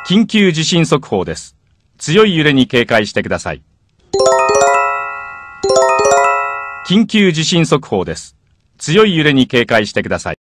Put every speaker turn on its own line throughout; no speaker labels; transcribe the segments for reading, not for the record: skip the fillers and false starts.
緊急地震速報です。強い揺れに警戒してください。緊急地震速報です。強い揺れに警戒してください。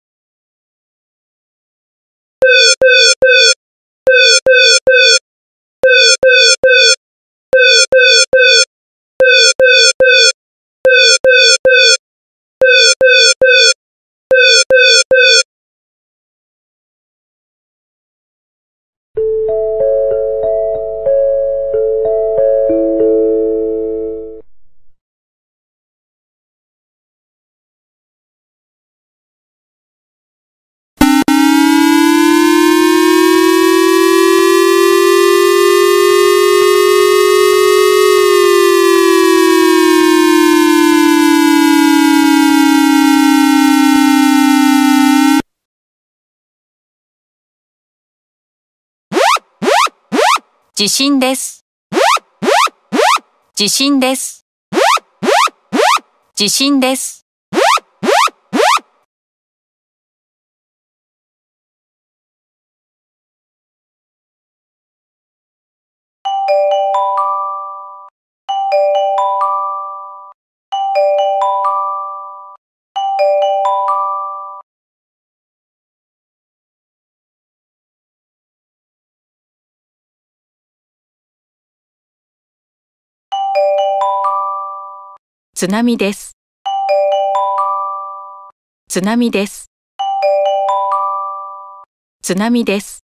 地震です。地震です。地震です。津波です。津波です。津波です。